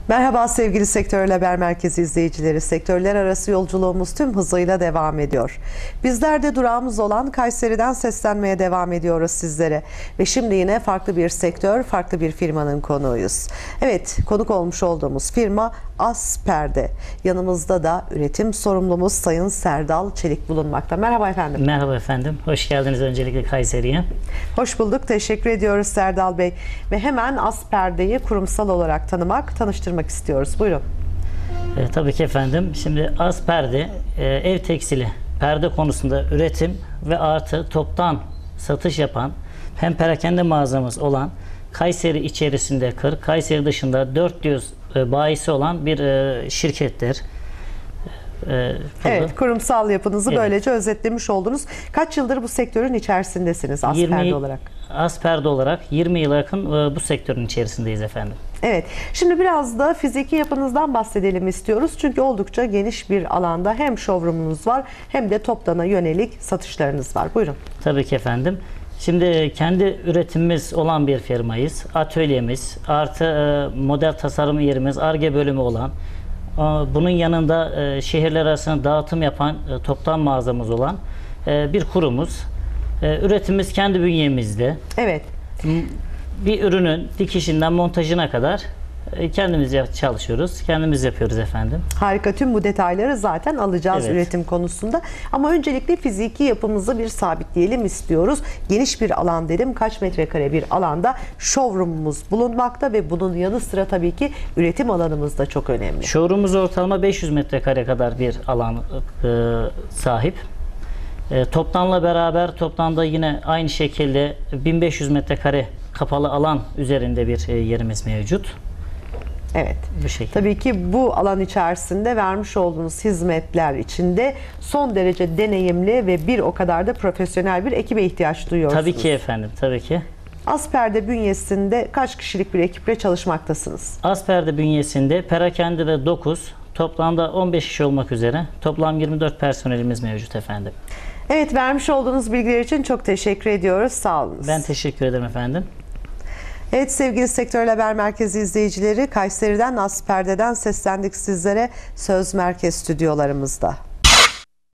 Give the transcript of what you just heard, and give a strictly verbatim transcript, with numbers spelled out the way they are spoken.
Merhaba sevgili Sektörel Haber Merkezi izleyicileri. Sektörler arası yolculuğumuz tüm hızıyla devam ediyor. Bizler de durağımız olan Kayseri'den seslenmeye devam ediyoruz sizlere. Ve şimdi yine farklı bir sektör, farklı bir firmanın konuğuyuz. Evet, konuk olmuş olduğumuz firma Asperde. Yanımızda da üretim sorumlumuz Sayın Serdal Çelik bulunmakta. Merhaba efendim. Merhaba efendim. Hoş geldiniz öncelikle Kayseri'ye. Hoş bulduk. Teşekkür ediyoruz Serdal Bey. Ve hemen Asperde'yi kurumsal olarak tanımak, tanıştırmak istiyoruz. Buyurun. E, tabii ki efendim. Şimdi Asperde e, ev tekstili perde konusunda üretim ve artı toptan satış yapan hem perakende mağazamız olan Kayseri içerisinde kırk, Kayseri dışında dört yüz e, bayisi olan bir e, şirkettir. E, evet, kurumsal yapınızı evet. böylece özetlemiş oldunuz. Kaç yıldır bu sektörün içerisindesiniz Asperde olarak? Asperde olarak yirmi yıla yakın e, bu sektörün içerisindeyiz efendim. Evet. Şimdi biraz da fiziki yapınızdan bahsedelim istiyoruz. Çünkü oldukça geniş bir alanda hem showroom'unuz var hem de toptana yönelik satışlarınız var. Buyurun. Tabii ki efendim. Şimdi kendi üretimimiz olan bir firmayız. Atölyemiz, artı model tasarım yerimiz, Ar-Ge bölümü olan, bunun yanında şehirler arasında dağıtım yapan toptan mağazamız olan bir kurumuz. Üretimimiz kendi bünyemizde. Evet. Bir ürünün dikişinden montajına kadar kendimiz çalışıyoruz. Kendimiz yapıyoruz efendim. Harika. Tüm bu detayları zaten alacağız evet. üretim konusunda. Ama öncelikle fiziki yapımızı bir sabitleyelim istiyoruz. Geniş bir alan dedim. Kaç metrekare bir alanda showroom'umuz bulunmakta ve bunun yanı sıra tabii ki üretim alanımız da çok önemli. Showroom'umuz ortalama beş yüz metrekare kadar bir alan e, sahip. E, toptanla beraber toplamda yine aynı şekilde bin beş yüz metrekare kapalı alan üzerinde bir e, yerimiz mevcut. Evet. Bu şekilde. Tabii ki bu alan içerisinde vermiş olduğunuz hizmetler içinde son derece deneyimli ve bir o kadar da profesyonel bir ekibe ihtiyaç duyuyorsunuz. Tabii ki efendim, tabii ki. Asperde bünyesinde kaç kişilik bir ekiple çalışmaktasınız? Asperde bünyesinde perakende de dokuz, toplamda on beş kişi olmak üzere toplam yirmi dört personelimiz mevcut efendim. Evet, vermiş olduğunuz bilgiler için çok teşekkür ediyoruz. Sağ olun. Ben teşekkür ederim efendim. Evet sevgili Sektörel Haber Merkezi izleyicileri, Kayseri'den Asperde'den seslendik sizlere Söz Merkez stüdyolarımızda.